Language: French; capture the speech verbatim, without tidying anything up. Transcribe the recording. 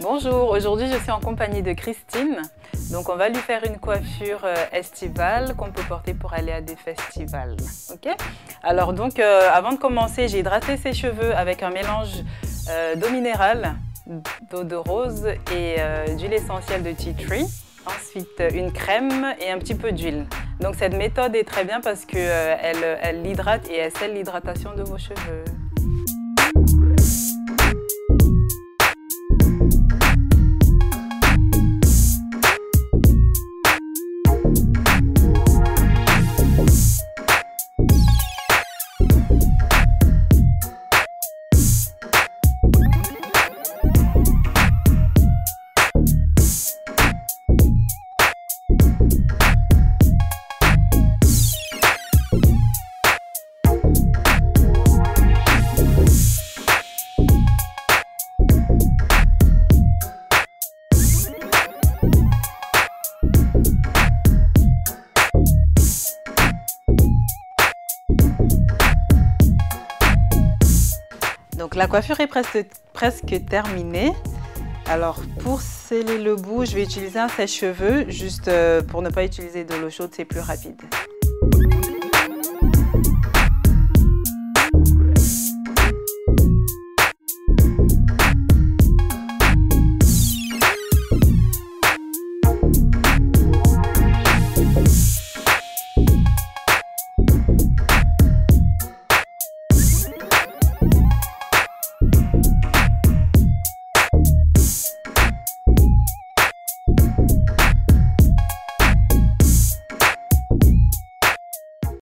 Bonjour, aujourd'hui je suis en compagnie de Christine. Donc on va lui faire une coiffure euh, estivale qu'on peut porter pour aller à des festivals. Ok? Alors donc euh, avant de commencer, j'ai hydraté ses cheveux avec un mélange euh, d'eau minérale, d'eau de rose et euh, d'huile essentielle de tea tree. Ensuite une crème et un petit peu d'huile. Donc cette méthode est très bien parce qu'elle euh, elle hydrate et elle scelle l'hydratation de vos cheveux. Donc la coiffure est presque, presque terminée. Alors pour sceller le bout, je vais utiliser un sèche-cheveux, juste pour ne pas utiliser de l'eau chaude, c'est plus rapide.